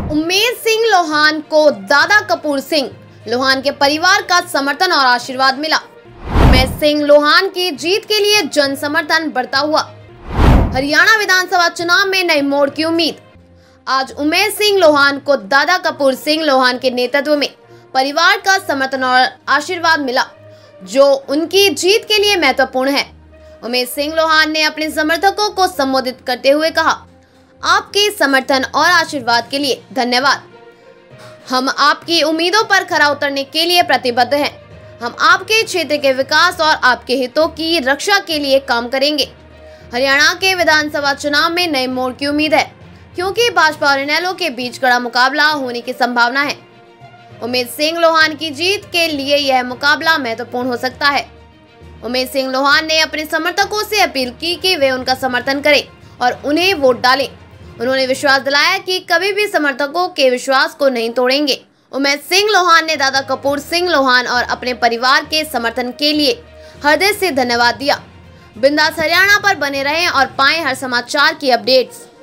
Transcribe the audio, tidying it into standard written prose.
उमेश सिंह लोहान को दादा कपूर सिंह लोहान के परिवार का समर्थन और आशीर्वाद मिला। उमेश सिंह लोहान की जीत के लिए जन समर्थन बढ़ता हुआ। हरियाणा विधानसभा चुनाव में नए मोड़ की उम्मीद। आज उमेश सिंह लोहान को दादा कपूर सिंह लोहान के नेतृत्व में परिवार का समर्थन और आशीर्वाद मिला, जो उनकी जीत के लिए महत्वपूर्ण है। उमेश सिंह लोहान ने अपने समर्थकों को संबोधित करते हुए कहा, आपके समर्थन और आशीर्वाद के लिए धन्यवाद। हम आपकी उम्मीदों पर खरा उतरने के लिए प्रतिबद्ध हैं। हम आपके क्षेत्र के विकास और आपके हितों की रक्षा के लिए काम करेंगे। हरियाणा के विधानसभा चुनाव में नए मोड़ की उम्मीद है, क्योंकि भाजपा और इनेलो के बीच कड़ा मुकाबला होने की संभावना है। उमेश सिंह लोहान की जीत के लिए यह मुकाबला महत्वपूर्ण हो सकता है। उमेश सिंह लोहान ने अपने समर्थकों से अपील की कि वे उनका समर्थन करें और उन्हें वोट डालें। उन्होंने विश्वास दिलाया कि कभी भी समर्थकों के विश्वास को नहीं तोड़ेंगे। उमेश सिंह लोहान ने दादा कपूर सिंह लोहान और अपने परिवार के समर्थन के लिए हृदय से धन्यवाद दिया। बिंदास हरियाणा पर बने रहें और पाएं हर समाचार की अपडेट्स।